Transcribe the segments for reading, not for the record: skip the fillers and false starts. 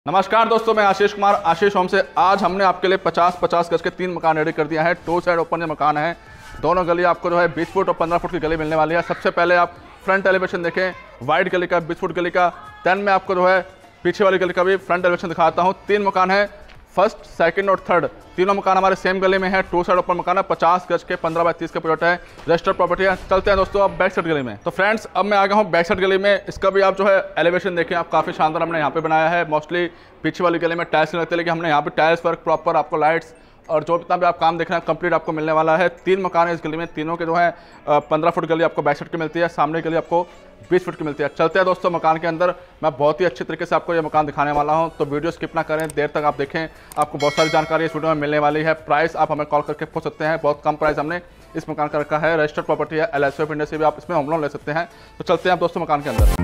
नमस्कार दोस्तों, मैं आशीष कुमार आशीष होम से। आज हमने आपके लिए 50-50 गज के 3 मकान रेडी कर दिया है। 2 साइड ओपन मकान है। दोनों गली आपको जो है 20 फुट और 15 फुट की गली मिलने वाली है। सबसे पहले आप फ्रंट एलिवेशन देखें, वाइड गली का 20 फुट गली का। देन मैं आपको जो है पीछे वाली गली का भी फ्रंट एलिवेशन दिखाता हूँ। 3 मकान है, फर्स्ट, सेकंड और थर्ड। तीनों मकान हमारे सेम गली में है। 2 साइड ओपन मकान है, 50 गज के 15 बाय 30 का प्लॉट है, रजिस्टर्ड प्रॉपर्टी है। चलते हैं दोस्तों अब बैक साइड गली में। तो फ्रेंड्स अब मैं आ गया हूँ बैक साइड गली में। इसका भी आप जो है एलिवेशन देखें, आप काफ़ी शानदार हमने यहाँ पे बनाया है। मोस्टली पीछे वाली गली में टाइल्स नहीं लगते, लेकिन हमने यहाँ पे टाइल्स वर्क प्रॉपर, आपको लाइट्स और जो जितना भी आप काम देख रहे हैं कंप्लीट आपको मिलने वाला है। 3 मकान है इस गली में। तीनों के जो है 15 फुट गली आपको बैक साइड की मिलती है, सामने गली आपको 20 फुट की मिलती है। चलते हैं दोस्तों मकान के अंदर। मैं बहुत ही अच्छे तरीके से आपको ये मकान दिखाने वाला हूं, तो वीडियो स्किप ना करें, देर तक आप देखें। आपको बहुत सारी जानकारी इस वीडियो में मिलने वाली है। प्राइस आप हमें कॉल करके पूछ सकते हैं, बहुत कम प्राइस हमने इस मकान का रखा है। रजिस्टर्ड प्रॉपर्टी है, LIC ऑफ इंडिया से भी आप इसमें होम लोन ले सकते हैं। तो चलते हैं आप दोस्तों मकान के अंदर।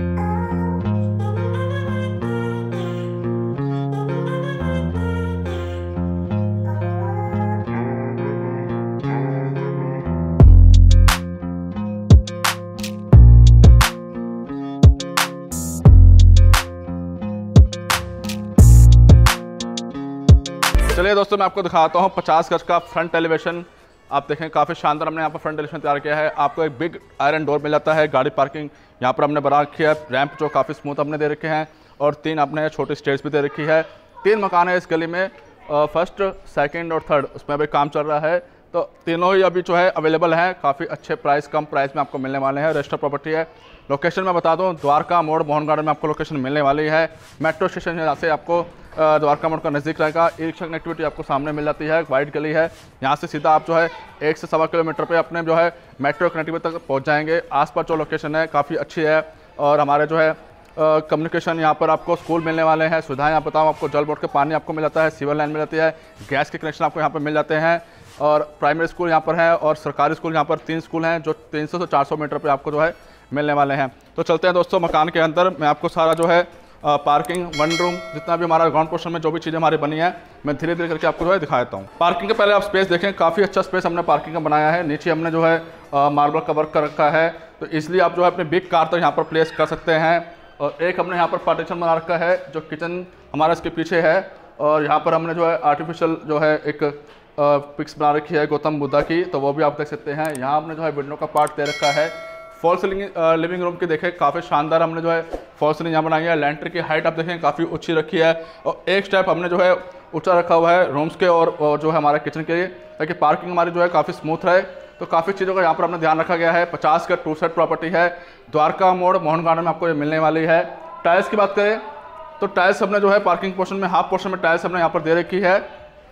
चलिए दोस्तों मैं आपको दिखाता हूँ 50 गज का फ्रंट एलिवेशन। आप देखें काफ़ी शानदार हमने यहाँ पर फ्रंट एलिवेशन तैयार किया है। आपको एक बिग आयरन डोर मिल जाता है। गाड़ी पार्किंग यहाँ पर हमने बना रखी है। रैंप जो काफ़ी स्मूथ हमने दे रखे हैं और 3 आपने छोटी स्टेयर्स भी दे रखी है। 3 मकान है इस गली में, फर्स्ट, सेकेंड और थर्ड। उसमें अभी काम चल रहा है, तो तीनों ही अभी जो है अवेलेबल हैं। काफ़ी अच्छे प्राइस, कम प्राइस में आपको मिलने वाले हैं। रजिस्टर्ड प्रॉपर्टी है। लोकेशन मैं बता दूं, द्वारका मोड़ मोहन गार्डन में आपको लोकेशन मिलने वाली है। मेट्रो स्टेशन यहाँ से आपको द्वारका मोड़ का नज़दीक रहेगा। ई रिक्शा कनेक्टिविटी आपको सामने मिल जाती है। वाइड गली है, यहाँ से सीधा आप जो है 1 से सवा किलोमीटर पे अपने जो है मेट्रो कनेक्टिविटी तक पहुँच जाएंगे। आसपास जो लोकेशन है काफ़ी अच्छी है। और हमारे जो है कम्युनिकेशन यहाँ पर आपको स्कूल मिलने वाले हैं। सुविधाएं यहाँ बताऊँ आपको, जल बोर्ड के पानी आपको मिल जाता है, सीवर लाइन मिल जाती है, गैस के कनेक्शन आपको यहाँ पर मिल जाते हैं। और प्राइमरी स्कूल यहाँ पर है और सरकारी स्कूल यहाँ पर 3 स्कूल हैं जो 300 से 400 मीटर पे आपको जो है मिलने वाले हैं। तो चलते हैं दोस्तों मकान के अंदर। मैं आपको सारा जो है पार्किंग, 1 रूम, जितना भी हमारा ग्राउंड पोर्शन में जो भी चीज़ें हमारी बनी है, मैं धीरे धीरे करके आपको जो है दिखाता हूँ। पार्किंग के पहले आप स्पेस देखें, काफ़ी अच्छा स्पेस हमने पार्किंग का बनाया है। नीचे हमने जो है मार्बल का वर्क कर रखा है, तो इसलिए आप जो है अपनी बिग कार तक यहाँ पर प्लेस कर सकते हैं। और एक हमने यहाँ पर पार्टीशन बना रखा है, जो किचन हमारा इसके पीछे है। और यहाँ पर हमने जो है आर्टिफिशियल जो है एक पिक्स बना रखी है गौतम बुद्धा की, तो वो भी आप देख सकते हैं। यहाँ हमने जो है विंडो का पार्ट दे रखा है। फॉल सीलिंग लिविंग रूम की देखें, काफ़ी शानदार हमने जो है फॉल सीलिंग यहाँ बनाई है। लैंटर की हाइट आप देखें काफ़ी ऊंची रखी है और एक स्टेप हमने जो है ऊंचा रखा हुआ है रूम्स के और जो है हमारे किचन के लिए, ताकि पार्किंग हमारी जो है काफ़ी स्मूथ रहे। तो काफ़ी चीज़ों का यहाँ पर हमने ध्यान रखा गया है। 50 का 2 साइड प्रॉपर्टी है। द्वारका मोड़ मोहन गार्डन में आपको ये मिलने वाली है। टाइल्स की बात करें तो टाइल्स हमने जो है पार्किंग पोर्शन में, हाफ पोर्शन में टाइल्स हमने यहाँ पर दे रखी है,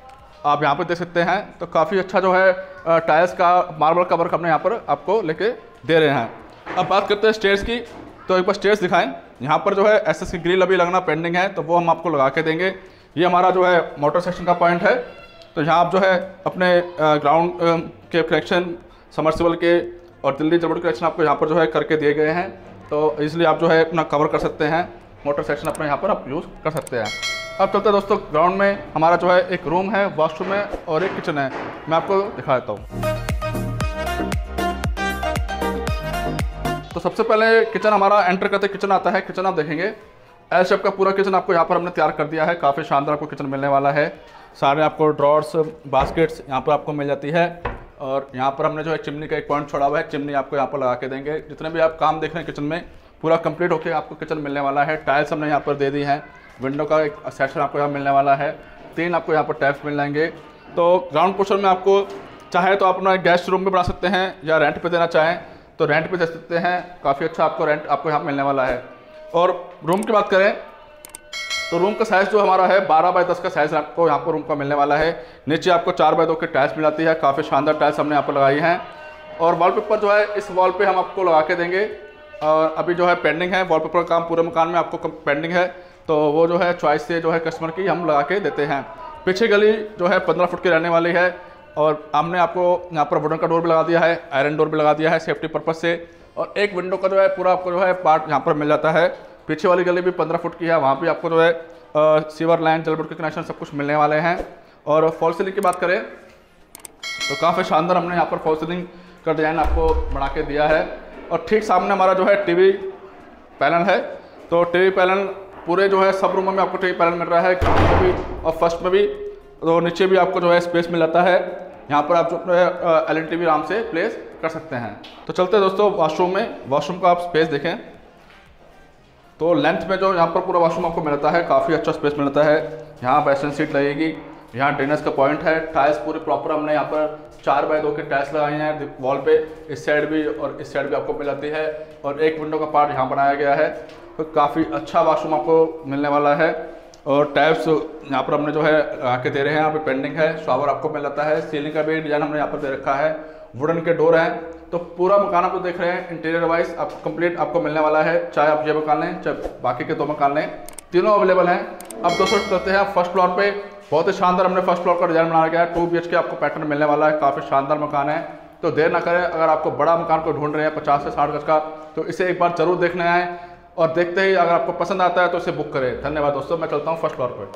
आप यहाँ पर देख सकते हैं। तो काफ़ी अच्छा जो है टाइल्स का, मार्बल का वर्क हमने यहाँ पर आपको लेके दे रहे हैं। अब बात करते हैं स्टेयर्स की, तो एक बार स्टेयर्स दिखाएं। यहाँ पर जो है SS की ग्रिल अभी लगना पेंडिंग है, तो वो हम आपको लगा के देंगे। ये हमारा जो है मोटर सेक्शन का पॉइंट है, तो यहाँ आप जो है अपने ग्राउंड के कनेक्शन, समरसिबल के और दिल्ली जल बोर्ड कनेक्शन आपको यहाँ पर जो है करके दिए गए हैं, तो इसलिए आप जो है अपना कवर कर सकते हैं। मोटर सेक्शन अपने यहाँ पर आप यूज़ कर सकते हैं। अब चलते हैं दोस्तों ग्राउंड में। हमारा जो है एक रूम है, वॉशरूम है और एक किचन है। मैं आपको दिखा देता हूँ। तो सबसे पहले किचन हमारा एंटर करते किचन आता है। किचन आप देखेंगे एल शेप का पूरा किचन आपको यहाँ पर हमने तैयार कर दिया है। काफ़ी शानदार आपको किचन मिलने वाला है। सारे आपको ड्रॉर्स, बास्केट्स यहाँ पर आपको मिल जाती है। और यहाँ पर हमने जो है चिमनी का एक पॉइंट छोड़ा हुआ है, चिमनी आपको यहाँ पर लगा के देंगे। जितने भी आप काम देख रहे हैं किचन में, पूरा कंप्लीट होकर आपको किचन मिलने वाला है। टाइल्स हमने यहाँ पर दे दी हैं। विंडो का एक सेक्शन आपको यहाँ मिलने वाला है। 3 आपको यहाँ पर टैप्स मिल जाएंगे। तो ग्राउंड पोर्शन में आपको चाहे तो आप अपना गेस्ट रूम भी बना सकते हैं, या रेंट पे देना चाहें तो रेंट पे दे सकते हैं। काफ़ी अच्छा आपको रेंट आपको यहाँ मिलने वाला है। और रूम की बात करें तो रूम का साइज़ जो हमारा है 12 बाय 10 का साइज़ आपको यहाँ पर रूम का मिलने वाला है। नीचे आपको 4 बाय 2 की टाइल्स मिल जाती है। काफ़ी शानदार टाइल्स हमने यहाँ पर लगाई हैं। और वॉलपेपर जो है इस वॉल पे हम आपको लगा के देंगे। और अभी जो है पेंडिंग है, वॉलपेपर का काम पूरे मकान में आपको पेंडिंग है, तो वो जो है चॉइस से जो है कस्टमर की हम लगा के देते हैं। पीछे गली जो है 15 फुट की रहने वाली है। और हमने आपको यहाँ पर वुडन का डोर भी लगा दिया है, आयरन डोर भी लगा दिया है सेफ्टी पर्पज़ से। और एक विंडो का जो है पूरा आपको जो है पार्ट यहाँ पर मिल जाता है। पीछे वाली गली भी 15 फुट की है, वहाँ भी आपको जो है सीवर लाइन, जल बोर्ड के कनेक्शन सब कुछ मिलने वाले हैं। और फॉल सीलिंग की बात करें तो काफ़ी शानदार हमने यहाँ पर फॉल सीलिंग का डिज़ाइन आपको बना के दिया है। और ठीक सामने हमारा जो है टीवी पैनल है, तो टीवी पैनल पूरे जो है सब रूमों में आपको टीवी पैनल मिल रहा है, ग्राउंड में भी और फर्स्ट में भी, तो नीचे भी आपको जो है स्पेस मिल जाता है। यहाँ पर आप जो है LNTV आराम से प्लेस कर सकते हैं। तो चलते हैं दोस्तों वॉशरूम में। वॉशरूम का आप स्पेस देखें तो लेंथ में जो यहाँ पर पूरा वॉशरूम आपको मिलता है, काफ़ी अच्छा स्पेस मिलता है। यहाँ वेस्टर्न सीट लगेगी, यहाँ ड्रेनेज का पॉइंट है, टाइल्स पूरे प्रॉपर हमने यहाँ पर 4x2 के टाइल्स लगाए हैं वॉल पे, इस साइड भी और इस साइड भी आपको मिल जाती है, और एक विंडो का पार्ट यहाँ बनाया गया है। तो काफ़ी अच्छा वॉशरूम आपको मिलने वाला है। और टैप्स यहाँ पर हमने जो है आके दे रहे हैं, यहाँ पे पेंडिंग है। शॉवर आपको मिल जाता है, सीलिंग का भी डिजाइन हमने यहाँ पर दे रखा है, वुडन के डोर हैं। तो पूरा मकान आप देख रहे हैं इंटीरियर वाइज आपको कंप्लीट आपको मिलने वाला है, चाहे आप ये मकान लें चाहे बाकी के 2 मकान लें, तीनों अवेलेबल हैं। अब दोस्तों करते हैं फर्स्ट फ्लोर पे। बहुत ही शानदार हमने फर्स्ट फ्लोर का डिजाइन बनाया गया है, 2 BHK आपको पैटर्न मिलने वाला है, काफ़ी शानदार मकान है। तो देर ना करें, अगर आपको बड़ा मकान को ढूंढ रहे हैं 50 से 60 गज का, तो इसे एक बार जरूर देखने आए, और देखते ही अगर आपको पसंद आता है तो इसे बुक करें। धन्यवाद दोस्तों, मैं चलता हूँ फर्स्ट फ्लोर पर।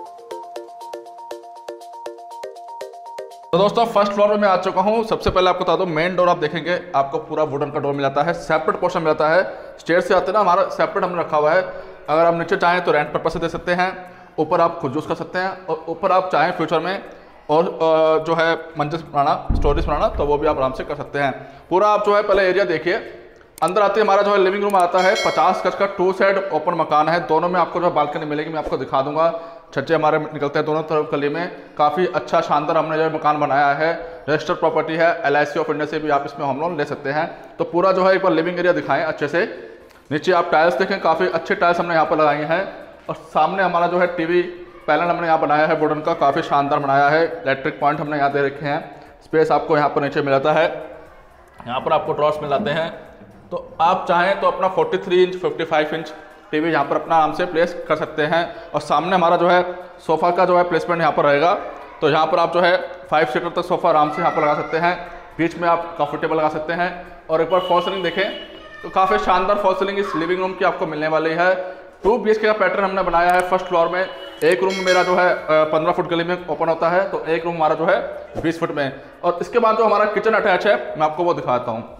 तो दोस्तों फर्स्ट फ्लोर में मैं आ चुका हूँ। सबसे पहले आपको बता दो, मेन डोर आप देखेंगे आपको पूरा वुडन का डोर मिल जाता है, सेपरेट पोर्शन मिल जाता है। स्टेयर से आते ना, हमारा सेपरेट हमने रखा हुआ है। अगर आप नीचे चाहें तो रेंट पर्पस से दे सकते हैं, ऊपर आप खुद यूज़ कर सकते हैं, और ऊपर आप चाहें फ्यूचर में और जो है मंजिल बनाना, स्टोरेज बनाना, तो वो भी आप आराम से कर सकते हैं। पूरा आप जो है पहले एरिया देखिए। अंदर आते हमारा जो है लिविंग रूम आता है, 50 गज का 2 साइड ओपन मकान है। दोनों में आपको जो है बालकनी मिलेगी, मैं आपको दिखा दूंगा। छज्जे हमारे निकलते हैं दोनों तरफ गली में। काफ़ी अच्छा शानदार हमने जो है मकान बनाया है, रजिस्टर्ड प्रॉपर्टी है, LIC ऑफ इंडिया से भी आप इसमें होम लोन ले सकते हैं। तो पूरा जो है एक बार लिविंग एरिया दिखाएं अच्छे से। नीचे आप टाइल्स देखें, काफ़ी अच्छे टाइल्स हमने यहाँ पर लगाए हैं, और सामने हमारा जो है TV पैनल हमने यहाँ बनाया है वुडन का, काफ़ी शानदार बनाया है। इलेक्ट्रिक पॉइंट हमने यहाँ दे रखे हैं। स्पेस आपको यहाँ पर नीचे मिल जाता है, यहाँ पर आपको ड्रॉर्स मिल जाते हैं। तो आप चाहें तो अपना 43 इंच 55 इंच TV यहाँ पर अपना आराम से प्लेस कर सकते हैं। और सामने हमारा जो है सोफ़ा का जो है प्लेसमेंट यहाँ पर रहेगा। तो यहाँ पर आप जो है 5 सीटर तक सोफ़ा आराम से यहाँ पर लगा सकते हैं, बीच में आप कंफर्टेबल लगा सकते हैं। और एक बार फॉल सीलिंग देखें तो काफ़ी शानदार फॉल सीलिंग इस लिविंग रूम की आपको मिलने वाली है। 2 BHK का पैटर्न हमने बनाया है फर्स्ट फ्लोर में। एक रूम मेरा जो है 15 फुट गली में ओपन होता है, तो एक रूम हमारा जो है 20 फुट में। और इसके बाद जो हमारा किचन अटैच है, मैं आपको वो दिखाता हूँ।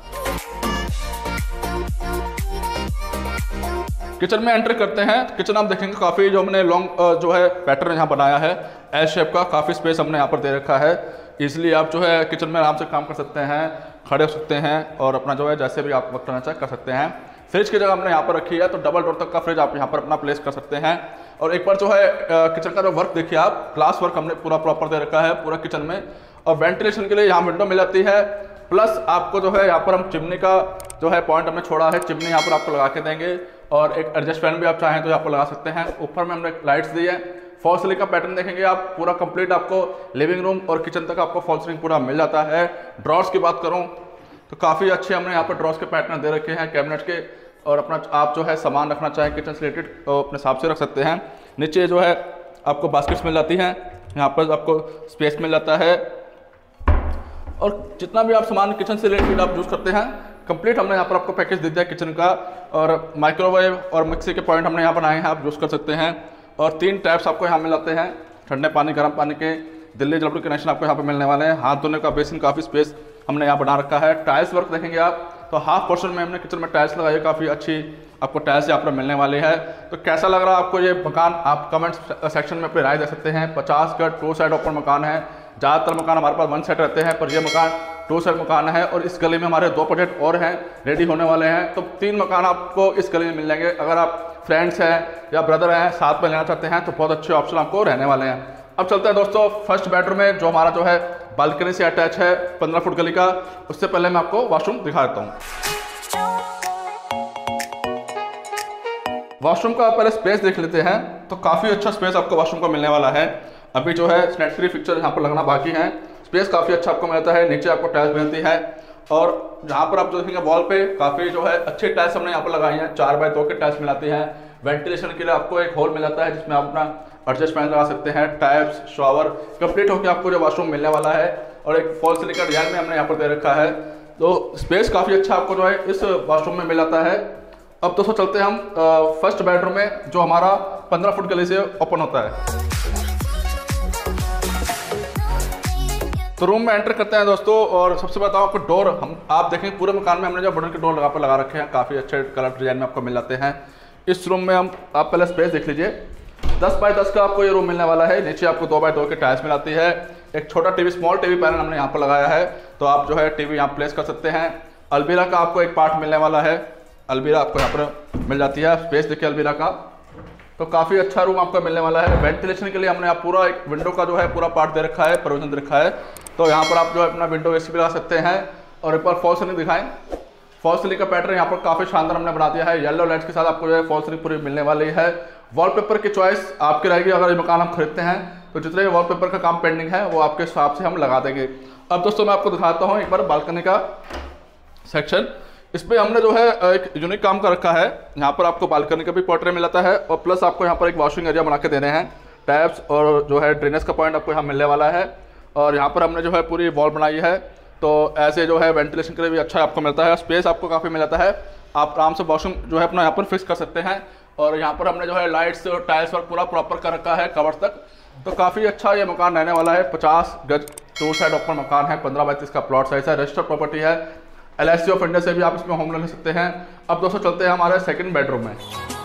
किचन में एंटर करते हैं। किचन आप देखेंगे काफ़ी जो हमने लॉन्ग जो है पैटर्न यहाँ बनाया है, एल शेप का, काफ़ी स्पेस हमने यहाँ पर दे रखा है। इसलिए आप जो है किचन में आराम से काम कर सकते हैं, खड़े हो सकते हैं, और अपना जो है जैसे भी आप वक्त करना चाहे कर सकते हैं। फ्रिज की जगह हमने यहाँ पर रखी है, तो डबल डोर तक का फ्रिज आप यहाँ पर अपना प्लेस कर सकते हैं। और एक बार जो है किचन का जो वर्क देखिए आप, ग्लास वर्क हमने पूरा प्रॉपर दे रखा है पूरा किचन में। और वेंटिलेशन के लिए यहाँ विंडो मिल जाती है, प्लस आपको जो है यहाँ पर हम चिमनी का जो है पॉइंट हमने छोड़ा है, चिमनी यहाँ पर आपको लगा के देंगे। और एक एडजस्ट फैन भी आप चाहें तो यहाँ पर लगा सकते हैं। ऊपर में हमने लाइट्स दी है। फॉल सीलिंग का पैटर्न देखेंगे आप, पूरा कंप्लीट आपको लिविंग रूम और किचन तक आपको फॉल सीलिंग पूरा मिल जाता है। ड्रॉर्स की बात करूँ तो काफ़ी अच्छे हमने यहाँ पर ड्रॉर्स के पैटर्न दे रखे हैं कैबिनेट के, और अपना आप जो है सामान रखना चाहें किचन से रिलेटेड तो अपने हिसाब से रख सकते हैं। नीचे जो है आपको बास्केट्स मिल जाती हैं, यहाँ पर आपको स्पेस मिल जाता है। और जितना भी आप सामान किचन से रिलेटेड आप यूज़ करते हैं, कंप्लीट हमने यहाँ पर आपको पैकेज दे दिया किचन का। और माइक्रोवेव और मिक्सी के पॉइंट हमने यहाँ बनाए हैं, आप यूज़ कर सकते हैं। और 3 टैप्स आपको यहाँ मिल जाते हैं, ठंडे पानी गर्म पानी के, दिल्ली जलपुर कनेक्शन आपको यहाँ पर मिलने वाले हैं। हाथ धोने का बेसिन, काफ़ी स्पेस हमने यहाँ बना रखा है। टाइल्स वर्क देखेंगे आप तो हाफ पोर्शन में हमने किचन में टाइल्स लगाई है, काफ़ी अच्छी आपको टाइल्स यहाँ पर मिलने वाली है। तो कैसा लग रहा है आपको ये मकान, आप कमेंट सेक्शन में अपनी राय दे सकते हैं। 50 का 2 साइड ओपन मकान है। ज़्यादातर मकान हमारे पास 1 साइड रहते हैं, पर ये मकान 2 साइड मकान है। और इस गली में हमारे 2 प्रोजेक्ट और हैं, रेडी होने वाले हैं। तो 3 मकान आपको इस गली में मिल जाएंगे। अगर आप फ्रेंड्स हैं या ब्रदर हैं, साथ में लेना चाहते हैं, तो बहुत अच्छे ऑप्शन आपको रहने वाले हैं। अब चलते हैं दोस्तों फर्स्ट बेडरूम में, जो हमारा जो है बालकनी से अटैच है, 15 फुट गली का। उससे पहले मैं आपको वॉशरूम दिखा देता हूँ। वॉशरूम का पहले स्पेस देख लेते हैं, तो काफ़ी अच्छा स्पेस आपको वॉशरूम का मिलने वाला है। अभी जो है सैनिटरी फिक्चर यहाँ पर लगना बाकी है। स्पेस काफ़ी अच्छा आपको मिलता है। नीचे आपको टाइल्स मिलती है, और जहाँ पर आप जो देखेंगे वॉल पे काफ़ी जो है अच्छे टाइल्स हमने यहाँ पर लगाई हैं। 4x2 के टाइल्स मिलाती हैं। वेंटिलेशन के लिए आपको एक होल मिल जाता है, जिसमें आप अपना एडजस्ट फैन लगा सकते हैं। टैप्स, शॉवर कंप्लीट होकर आपको जो वॉशरूम मिलने वाला है। और एक फॉल सीलिंग का डिजाइन में हमने यहाँ पर दे रखा है। तो स्पेस काफ़ी अच्छा आपको जो है इस वॉशरूम में मिल जाता है। अब दोस्तों चलते हैं हम फर्स्ट बेडरूम में, जो हमारा 15 फुट गली से ओपन होता है। तो रूम में एंटर करते हैं दोस्तों, और सबसे बताओ आपको डोर आप देखें पूरे मकान में हमने जो वुडन के डोर लगा रखे हैं, काफ़ी अच्छे कलर डिजाइन में आपको मिल जाते हैं। इस रूम में हम आप पहले स्पेस देख लीजिए। 10 बाय 10 का आपको ये रूम मिलने वाला है। नीचे आपको 2 बाय 2 की टाइल्स मिल आती है। एक छोटा टीवी, स्मॉल टीवी पैनल हमने यहाँ पर लगाया है, तो आप जो है टीवी यहाँ प्लेस कर सकते हैं। अलमीरा का आपको एक पार्ट मिलने वाला है। अलमीरा आपको यहाँ पर मिल जाती है। स्पेस देखिए अलमीरा का, तो काफ़ी अच्छा रूम आपको मिलने वाला है। वेंटिलेशन के लिए हमने आप पूरा एक विंडो का जो है पूरा पार्ट दे रखा है, प्रोविजन दे रखा है। तो यहाँ पर आप जो है अपना विंडो एसी भी लगा सकते हैं। और एक बार फॉल सीलिंग दिखाएं। फॉल सीलिंग का पैटर्न यहाँ पर काफ़ी शानदार हमने बना दिया है। येलो लाइट्स के साथ आपको जो है फॉल सीलिंग पूरी मिलने वाली है। वॉलपेपर की चॉइस आपकी रहेगी। अगर ये मकान हम खरीदते हैं तो जितने भी वॉलपेपर का काम पेंडिंग है वो आपके हिसाब से हम लगा देंगे। अब दोस्तों मैं आपको दिखाता हूँ एक बार बालकनी का सेक्शन। इसमें हमने जो है एक यूनिक काम कर रखा है। यहाँ पर आपको बालकनी का भी पोर्ट्रेट मिलता है और प्लस आपको यहाँ पर एक वॉशिंग एरिया बना के देने हैं। टैप्स और जो है ड्रेनेज का पॉइंट आपको यहाँ मिलने वाला है। और यहाँ पर हमने जो है पूरी वॉल बनाई है, तो ऐसे जो है वेंटिलेशन के लिए भी अच्छा आपको मिलता है। स्पेस आपको काफ़ी मिल जाता है। आप आराम से वॉशिंग जो है अपना यहाँ पर फिक्स कर सकते हैं। और यहाँ पर हमने जो है लाइट्स और टाइल्स वर्क पूरा प्रॉपर कर रखा है कवर्स तक। तो काफ़ी अच्छा ये मकान रहने वाला है। 50 गज 2 साइड ओपन मकान है। 15 बाय 30 का प्लॉट साइज है। रजिस्टर्ड प्रॉपर्टी है। LIC ऑफ इंडिया से भी आप इसमें होम लोन ले सकते हैं। अब दोस्तों चलते हैं हमारे सेकंड बेडरूम में।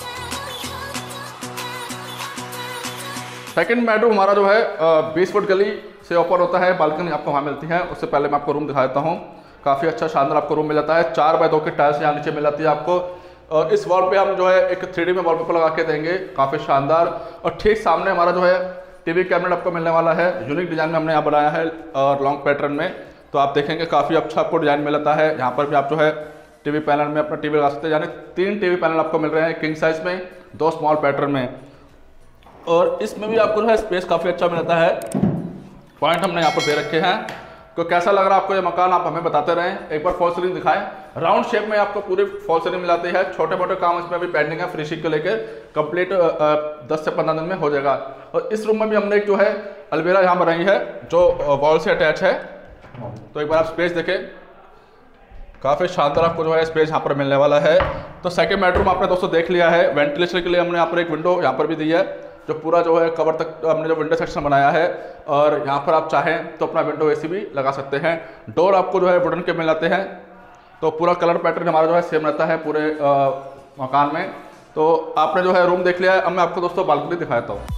सेकंड बेडरूम हमारा जो है 20 फुट गली से ऊपर होता है। बालकनी आपको वहाँ मिलती है। उससे पहले मैं आपको रूम दिखा देता हूँ। काफ़ी अच्छा शानदार आपको रूम मिल जाता है। 4 बाय 2 की टाइल्स यहाँ नीचे मिल जाती है आपको। और इस वॉल पे हम जो है एक 3D में वॉलपेपर लगा के देंगे, काफ़ी शानदार। और ठीक सामने हमारा जो है टीवी कैबिनेट आपको मिलने वाला है। यूनिक डिज़ाइन में हमने यहाँ बनाया है और लॉन्ग पैटर्न में। तो आप देखेंगे काफ़ी अच्छा आपको डिज़ाइन मिलता है। यहाँ पर भी आप जो है टीवी पैनल में अपना टीवी लगा सकते हैं। यानी 3 टीवी पैनल आपको मिल रहे हैं, किंग साइज में, 2 स्मॉल पैटर्न में। और इसमें भी आपको जो है स्पेस काफ़ी अच्छा मिलता है। पॉइंट हमने यहाँ पर दे रखे हैं। तो कैसा लग रहा है आपको ये मकान, आप हमें बताते रहें। एक बार फॉल सीलिंग दिखाएं। राउंड शेप में आपको पूरी फॉल सीलिंग मिल जाती है। छोटे मोटे काम इसमें भी पेंडिंग है, फिनिशिंग को लेकर कंप्लीट 10 से 15 दिन में हो जाएगा। और इस रूम में भी हमने एक जो है अलमीरा यहाँ बनाई है जो वॉल से अटैच है। तो एक बार आप स्पेस देखें, काफ़ी शानदार आपको जो है स्पेस यहाँ पर मिलने वाला है। तो सेकंड बेडरूम आपने दोस्तों देख लिया है। वेंटिलेशन के लिए हमने यहाँ पर एक विंडो यहाँ पर भी दी है, जो पूरा जो है कवर तक हमने जो विंडो सेक्शन बनाया है। और यहाँ पर आप चाहें तो अपना विंडो एसी भी लगा सकते हैं। डोर आपको जो है वुडन के मिल जाते हैं। तो पूरा कलर पैटर्न हमारा जो है सेम रहता है पूरे मकान में। तो आपने जो है रूम देख लिया है। अब मैं आपको दोस्तों बालकनी दिखाता हूँ।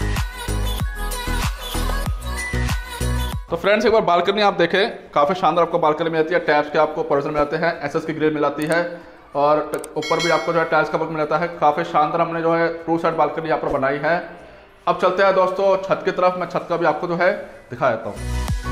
तो फ्रेंड्स एक बार बालकनी आप देखें, काफ़ी शानदार आपको बालकनी मिल जाती है। टैप्स के आपको प्रोविजन मिल जाते हैं। SS की ग्रिल मिल जाती है। और ऊपर भी आपको जो है टाइल्स का वर्क मिल जाता है। काफ़ी शानदार हमने जो है 2 साइड बालकनी यहाँ पर बनाई है। अब चलते हैं दोस्तों छत की तरफ। मैं छत का भी आपको जो है दिखा देता हूँ।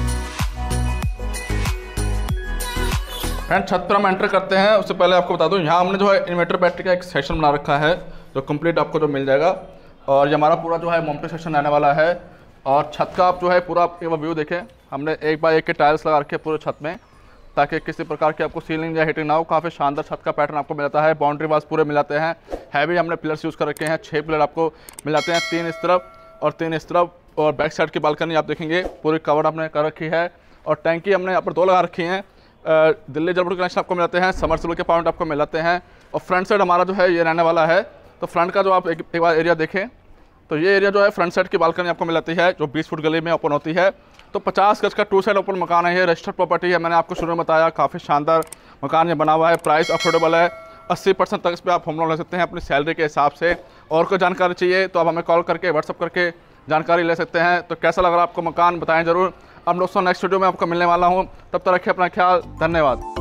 फ्रेंड छत पर हम एंटर करते हैं उससे पहले आपको बता दूँ, यहाँ हमने जो है इन्वर्टर बैटरी का एक सेक्शन बना रखा है जो कंप्लीट आपको जो मिल जाएगा। और ये हमारा पूरा जो है मोमटे सेक्शन रहने वाला है। और छत का आप जो है पूरा आप व्यू देखें। हमने 1 बाय 1 के टाइल्स लगा रखे पूरे छत में, ताकि किसी प्रकार की आपको सीलिंग या हीटिंग ना हो। काफ़ी शानदार छत का पैटर्न आपको मिलता है। बाउंड्री वाल्स पूरे मिल जाते हैं। हैवी हमने पिलर्स यूज़ कर रखे हैं। 6 पिलर आपको मिल जाते हैं, 3 इस तरफ और 3 इस तरफ। और बैक साइड की बालकनी आप देखेंगे पूरी कवर हमने कर रखी है। और टैंकी हमने यहाँ पर 2 लगा रखी हैं। दिल्ली जलपुर कनेक्शन आपको मिल जाते हैं। समरसेबल के पॉइंट आपको मिल जाते हैं। और फ्रंट साइड हमारा जो है ये रहने वाला है। तो फ्रंट का जो आप एक बार एरिया देखें, तो ये एरिया जो है फ्रंट साइड की बालकनी आपको मिल जाती है, जो 20 फुट गली में ओपन होती है। तो 50 गज का 2 साइड ओपन मकान है। ये रजिस्टर्ड प्रॉपर्टी है। मैंने आपको शुरू में बताया, काफ़ी शानदार मकान ये बना हुआ है। प्राइस अफोर्डेबल है। 80% तक इस पर आप होम लोन ले सकते हैं अपनी सैलरी के हिसाब से। और कोई जानकारी चाहिए तो आप हमें कॉल करके, व्हाट्सअप करके जानकारी ले सकते हैं। तो कैसा लग रहा है आपको मकान, बताएं ज़रूर। अब दोस्तों नेक्स्ट वीडियो में आपको मिलने वाला हूँ। तब तक रखिए अपना ख्याल। धन्यवाद।